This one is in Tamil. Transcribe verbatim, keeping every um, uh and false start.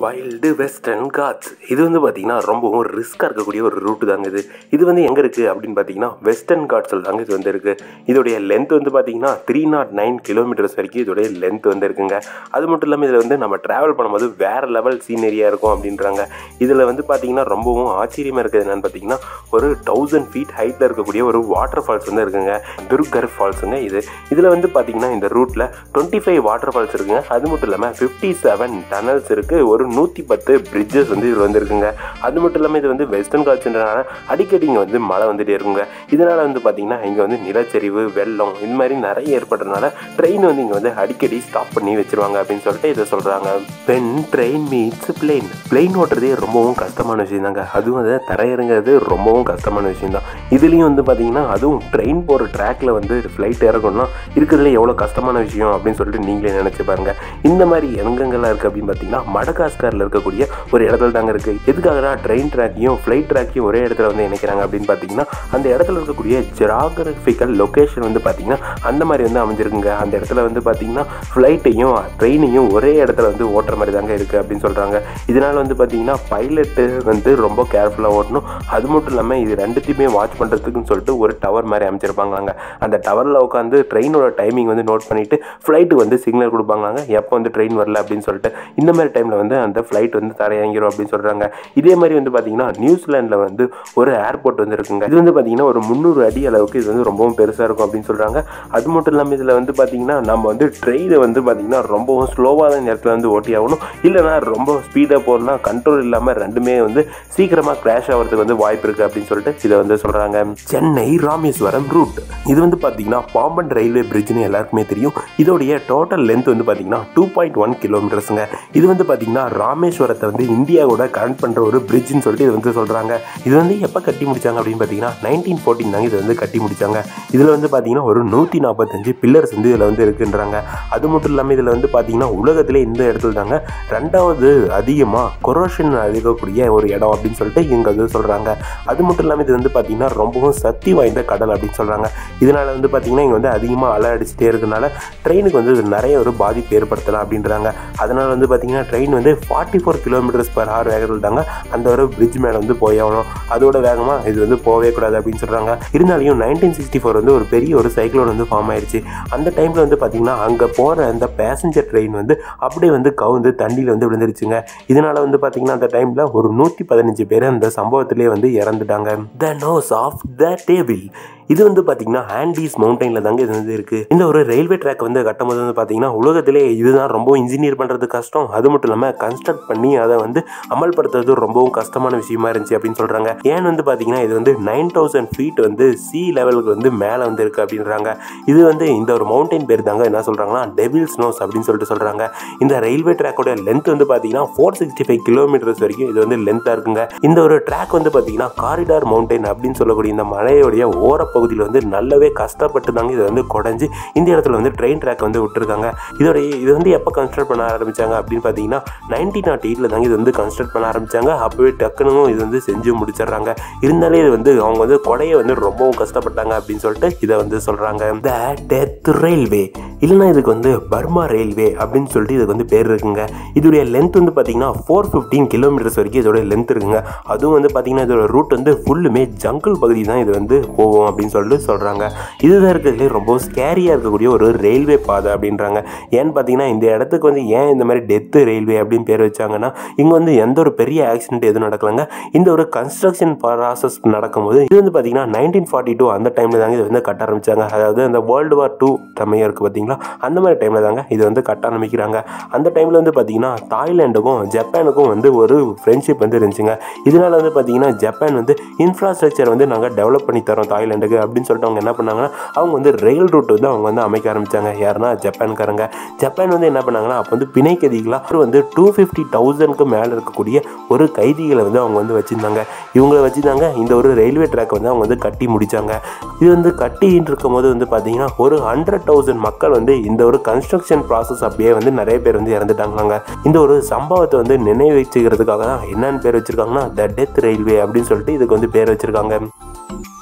Wild western God's. இது வந்து பார்த்தீங்கன்னா ரொம்பவும் ரிஸ்க்காக இருக்கக்கூடிய ஒரு ரூட்டு தாங்க இது. இது வந்து எங்கே இருக்குது அப்படின்னு பார்த்தீங்கன்னா வெஸ்டர்ன் காட்ஸில் தாங்க இது வந்து இருக்குது. இதோடைய லென்த் வந்து பார்த்தீங்கன்னா த்ரீ நாட் நைன் கிலோமீட்டர்ஸ் வரைக்கும் இதோடைய லென்த் வந்து இருக்குங்க. அது மட்டும் இல்லாமல் இதில் வந்து நம்ம ட்ராவல் பண்ணும்போது வேறு லெவல் சீனரியாக இருக்கும் அப்படின்றாங்க. இதில் வந்து பார்த்தீங்கன்னா ரொம்பவும் ஆச்சரியமாக இருக்குது என்னென்னு பார்த்தீங்கன்னா ஒரு தௌசண்ட் ஃபீட் ஹைட்டில் இருக்கக்கூடிய ஒரு வாட்டர் ஃபால்ஸ் வந்து இருக்குங்க. துர்கர் ஃபால்ஸுங்க இது. இதில் வந்து பார்த்தீங்கன்னா இந்த ரூட்டில் டுவெண்ட்டி ஃபைவ் வாட்டர் ஃபால்ஸ் இருக்குங்க. அது மட்டும் இல்லாமல் ஃபிஃப்டி செவன் டனல்ஸ் இருக்குது. ஒரு நூற்றி பத்து பிரிட்ஜஸ் வந்து இது வந்து இருக்குங்க. அது மட்டும் இல்லாமல் இது வந்து வெஸ்டர்ன் காட்ஸ்ன்றனால அடிக்கடி இங்கே வந்து மழை வந்துட்டே இருக்குங்க. இதனால் வந்து பார்த்தீங்கன்னா இங்கே வந்து நிலச்சரிவு, வெள்ளம் இது மாதிரி நிறைய ஏற்படுறதுனால ட்ரெயின் வந்து இங்கே வந்து அடிக்கடி ஸ்டாப் பண்ணி வச்சிருவாங்க அப்படின்னு சொல்லிட்டு இதை சொல்கிறாங்க. When train meets plane. Plane ஓட்டுறதே ரொம்பவும் கஷ்டமான விஷயம் தாங்க. அதுவும் அதை தரையிறங்கிறது ரொம்பவும் கஷ்டமான விஷயம் தான். இதுலேயும் வந்து பார்த்தீங்கன்னா அதுவும் ட்ரெயின் போகிற ட்ராக்ல வந்து ஃப்ளைட் இறக்கணும்னா இருக்கிறதுல எவ்வளோ கஷ்டமான விஷயம் அப்படின்னு சொல்லிட்டு நீங்களே நினச்சி பாருங்க. இந்த மாதிரி எங்கெங்கெல்லாம் இருக்குது அப்படின்னு பார்த்தீங்கன்னா மடகாஸ்கரில் இருக்கக்கூடிய ஒரு இடத்துல தாங்க இருக்குது. எதுக்காகனா ட்ரெயின் ட்ராக்கையும் ஃப்ளைட் ட்ராக்கையும் ஒரே இடத்துல வந்து இணைக்கிறாங்க அப்படின்னு பார்த்தீங்கன்னா அந்த இடத்துல இருக்கக்கூடிய ஜியோகிராஃபிக்கல் லொக்கேஷன் வந்து பார்த்தீங்கன்னா அந்த மாதிரி வந்து அமைஞ்சிருக்குங்க. அந்த இடத்துல வந்து பார்த்தீங்கன்னா ஃப்ளைட்டையும் ட்ரெயினையும் ஒரே இடத்துல வந்து ஓட்டுற மாதிரி தாங்க இருக்குது அப்படின்னு சொல்கிறாங்க. இதனால் வந்து பார்த்தீங்கன்னா பைலட்டு வந்து ரொம்ப கேர்ஃபுல்லாக ஓட்டணும். அது மட்டும் இல்லாமல் இது ரெண்டுத்தையுமே வாட்ச் பண்ணுறதுக்குன்னு சொல்லிட்டு ஒரு டவர் மாதிரி அமைச்சிருப்பாங்களாங்க. அந்த டவரில் உட்காந்து ட்ரெயினோட டைமிங் வந்து நோட் பண்ணிவிட்டு ஃப்ளைட்டுக்கு வந்து சிக்னல் கொடுப்பாங்களாங்க எப்போ வந்து ட்ரெயின் வரல அப்படின்னு சொல்லிட்டு. இந்த மாதிரி டைமில் வந்து அந்த ஃப்ளைட் வந்து தரையிறங்கிடும் அப்படின்னு சொல்கிறாங்க. இதே மாதிரி வந்து பார்த்தீங்கன்னா நியூசிலாண்டில் வந்து ஒரு ஏர்போர்ட் வந்து இருக்குங்க. இது வந்து பார்த்தீங்கன்னா ஒரு முந்நூறு அடி அளவுக்கு இது வந்து ரொம்பவும் பெருசாக இருக்கும் அப்படின்னு சொல்கிறாங்க. அது மட்டும் இல்லாமல் இதில் வந்து பார்த்தீங்கன்னா நம்ம வந்து ட்ரெயினை வந்து பார்த்தீங்கன்னா ரொம்பவும் ஸ்லோவான நேரத்தில் வந்து ஓட்டி ஆகணும். இல்லைனா ரொம்ப ஸ்பீடாக போகணும்னா கண்ட்ரோல் இல்லாமல் ரெண்டுமே வந்து சீக்கிரமாக கிராஷ் ஆகிறதுக்கு வந்து வாய்ப்பு இருக்குது அப்படின்னு சொல்லிட்டு இதை வந்து சொல்கிறாங்க. சென்னை ராமேஸ்வரம் ரூட். இது வந்து பார்த்தீங்கன்னா பாம்பன் ரயில்வே பிரிட்ஜ்னு எல்லாருக்குமே தெரியும். இதோடைய டோட்டல் லென்த் வந்து பார்த்தீங்கன்னா டூ பாயிண்ட் ஒன் கிலோமீட்டர்ஸுங்க. இது வந்து பார்த்தீங்கன்னா ராமேஸ்வரத்தை வந்து இந்தியாவோட கனெக்ட் பண்ணுற ஒரு பிரிட்ஜ்னு சொல்லிட்டு இது வந்து சொல்கிறாங்க. இது வந்து எப்போ கட்டி முடிச்சாங்க அப்படின்னு பார்த்தீங்கன்னா நைன்டீன் ஃபோர்டீன் தாங்க இது வந்து கட்டி முடிச்சாங்க. இதில் வந்து பார்த்தீங்கன்னா ஒரு நூற்றி நாற்பத்தஞ்சு பில்லர்ஸ் வந்து இதில் வந்து இருக்குன்றாங்க. அது மட்டும் இல்லாமல் இதில் வந்து பார்த்தீங்கன்னா உலகத்திலே இந்த இடத்துல தாங்க ரெண்டாவது அதிகமாக கொரோஷன் அதிகக்கூடிய ஒரு இடம் அப்படின்னு சொல்லிட்டு இவங்க வந்து சொல்கிறாங்க. அது மட்டும் இல்லாமல் இது வந்து பார்த்தீங்கன்னா ரொம்பவும் சக்தி வாய்ந்த கடல் அப்படின்னு சொல்கிறாங்க. இதனால் வந்து பார்த்தீங்கன்னா இங்கே வந்து அதிகமாக அலை அடிச்சுட்டே இருக்கனால ட்ரெயினுக்கு வந்து நிறைய ஒரு பாதிப்பு ஏற்படுத்தலாம் அப்படின்றாங்க. அதனால் வந்து பார்த்தீங்கன்னா ட்ரெயின் வந்து forty four kilometres per hour வேகத்தில் தாங்க அந்த ஒரு பிரிட்ஜ் மேலே வந்து போய் ஆகணும். அதோட வேகமாக இது வந்து போகவே கூடாது அப்படின்னு சொல்கிறாங்க. இருந்தாலும் நைன்டீன் சிக்ஸ்டி ஃபோர் வந்து ஒரு பெரிய ஒரு சைக்ளோன் வந்து ஃபார்ம் ஆயிடுச்சு. அந்த டைமில் வந்து பார்த்தீங்கன்னா அங்கே போகிற அந்த பேசஞ்சர் ட்ரெயின் வந்து அப்படியே வந்து கவுந்து தண்ணியில் வந்து விழுந்துருச்சுங்க. இதனால் வந்து பார்த்தீங்கன்னா அந்த டைமில் ஒரு நூற்றி பதினஞ்சு பேர் அந்த சம்பவத்திலே வந்து இறந்துட்டாங்க. The nose of the table. இது வந்து பார்த்தீங்கன்னா ஆண்டீஸ் மவுண்டனில் தாங்க இது வந்து இருக்குது. இந்த ஒரு ரயில்வே ட்ராக் வந்து கட்டும் போது வந்து பார்த்தீங்கன்னா உலகத்திலே இதுதான் ரொம்ப இன்ஜினியர் பண்ணுறது கஷ்டம். அது மட்டும் இல்லாமல் கன்ஸ்ட்ரக்ட் பண்ணி அதை வந்து அமல்படுத்துறது ரொம்பவும் கஷ்டமான விஷயமா இருந்துச்சு அப்படின்னு சொல்கிறாங்க. ஏன்னு வந்து பார்த்தீங்கன்னா இது வந்து நைன் தௌசண்ட் ஃபீட் வந்து சி லெவலுக்கு வந்து மேலே வந்து இருக்குது அப்படின்றாங்க. இது வந்து இந்த ஒரு மவுண்டைன் பேர் தாங்க என்ன சொல்கிறாங்கன்னா டெவில்ஸ் நோஸ் அப்படின்னு சொல்லிட்டு சொல்கிறாங்க. இந்த ரயில்வே ட்ராக்கோட லென்த் வந்து பார்த்தீங்கன்னா ஃபோர் சிக்ஸ்டி ஃபைவ் கிலோமீட்டர்ஸ் வரைக்கும் இது வந்து லென்த்தாக இருக்குங்க. இந்த ஒரு ட்ராக் வந்து பார்த்தீங்கன்னா காரிடார் மவுண்டைன் அப்படின்னு சொல்லக்கூடிய இந்த மலையோடைய ஓர பகுதியில் வந்து நல்லாவே கஷ்டப்பட்டு தாங்க இதை வந்து குறைஞ்சி இந்த இடத்துல வந்து ட்ரெயின் ட்ராக் வந்து விட்டுருக்காங்க. இதோட இது வந்து எப்போ கன்ஸ்ட்ரக்ட் பண்ண ஆரம்பிச்சாங்க அப்படின்னு பார்த்தீங்கன்னா நைன்டீன் நாட் எயிட்ல தாங்க இது வந்து கன்ஸ்ட்ரக்ட் பண்ண ஆரம்பிச்சாங்க. அப்பவே டக்குன்னு இது வந்து செஞ்சு முடிச்சிடுறாங்க. இருந்தாலே இது வந்து அவங்க வந்து கொடையை வந்து ரொம்பவும் கஷ்டப்பட்டாங்க அப்படின்னு சொல்லிட்டு இதை வந்து சொல்றாங்க. த டெத் ரயில்வே இல்லைன்னா இதுக்கு வந்து பர்மா ரயில்வே அப்படின்னு சொல்லிட்டு இதுக்கு வந்து பேர் இருக்குங்க. இதோடைய லென்த் வந்து பார்த்தீங்கன்னா ஃபோர் ஃபிஃப்டீன் கிலோமீட்டர்ஸ் வரைக்கும் இதோட லென்த் இருக்குங்க. அதுவும் வந்து பார்த்தீங்கன்னா இதோட ரூட் வந்து ஃபுல்லுமே ஜங்கிள் பகுதி தான் இது வந்து போகும் அப்படின்னு சொல்லிட்டு சொல்கிறாங்க. இதுதான் இருக்கிறதுலே ரொம்ப ஸ்கேரியாக இருக்கக்கூடிய ஒரு ரயில்வே பாதை அப்படின்றாங்க. ஏன்னு பார்த்தீங்கன்னா இந்த இடத்துக்கு வந்து ஏன் இந்த மாதிரி டெத்து ரயில்வே அப்படின்னு பேர் வச்சாங்கன்னா இங்கே வந்து எந்த ஒரு பெரிய ஆக்சிடென்ட் எதுவும் நடக்கலாங்க. இந்த ஒரு கன்ஸ்ட்ரக்ஷன் ப்ராசஸ் நடக்கும்போது இது வந்து பார்த்தீங்கன்னா நைன்டீன் ஃபார்ட்டி டூ அந்த டைமில் தாங்க இது வந்து கட்ட ஆரம்பிச்சாங்க. அதாவது அந்த வேர்ல்டு வார் டூ சமயம் இருக்குது பார்த்தீங்களா, அந்த மாதிரி டைமில் தாங்க இது வந்து கட்ட ஆரம்பிக்கிறாங்க. அந்த டைமில் வந்து பார்த்தீங்கன்னா தாய்லாண்டுக்கும் ஜப்பானுக்கும் வந்து ஒரு ஃப்ரெண்ட்ஷிப் வந்து இருந்துச்சுங்க. இதனால வந்து பார்த்தீங்கன்னா ஜப்பான் வந்து இன்ஃப்ராஸ்ட்ரக்சர் வந்து நாங்கள் டெவலப் பண்ணி தரோம் தாய்லாண்டுக்கு அப்படின்னு சொல்லிட்டு அவங்க என்ன பண்ணாங்கன்னா அவங்க வந்து ரயில் ரூட் வந்து அவங்க வந்து அமைக்க ஆரம்பிச்சாங்க. யாருன்னா ஜப்பான்காரங்க. ஜப்பான் வந்து என்ன பண்ணாங்கன்னா அப்போ வந்து பிணை கைதிகளாக வந்து டூ ஃபிஃப்டி தௌசண்ட்க்கு மேலே இருக்கக்கூடிய ஒரு கைதிகளை வந்து அவங்க வந்து வச்சுருந்தாங்க. இவங்களை வச்சுருந்தாங்க இந்த ஒரு ரயில்வே ட்ராக் வந்து அவங்க வந்து கட்டி முடித்தாங்க. இது வந்து கட்டின்னு இருக்கும் போது வந்து பார்த்தீங்கன்னா ஒரு ஹண்ட்ரட் தௌசண்ட் மக்கள் வந்து இந்த ஒரு கன்ஸ்ட்ரக்ஷன் ப்ராசஸ் அப்படியே வந்து நிறைய பேர் வந்து இறந்துட்டாங்களாங்க. இந்த ஒரு சம்பவத்தை வந்து நினைவு வச்சுக்கிறதுக்காக தான் என்னென்னு பேர் வச்சுருக்காங்கன்னா த டெத் ரயில்வே அப்படின்னு சொல்லிட்டு இதுக்கு வந்து பேர் வச்சுருக்காங்க.